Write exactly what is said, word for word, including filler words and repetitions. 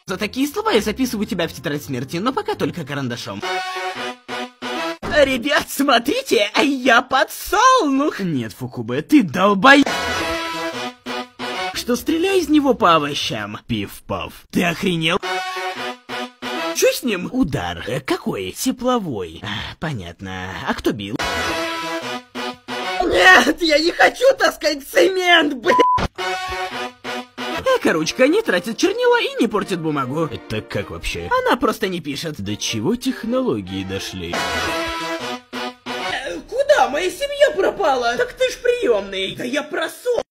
За такие слова я записываю тебя в тетрадь смерти, но пока только карандашом. Ребят, смотрите, я подсолнух! Нет, Фукубе, ты долбай... Что стреляй из него по овощам. Пиф-паф. Ты охренел? Что с ним? Удар. Какой? Тепловой. А, понятно. А кто бил? Нет, я не хочу таскать цемент, блядь! Эко-ручка не тратит чернила и не портит бумагу. Это как вообще? Она просто не пишет. До чего технологии дошли? Куда моя семья пропала? Так ты ж приемный. Да я просу.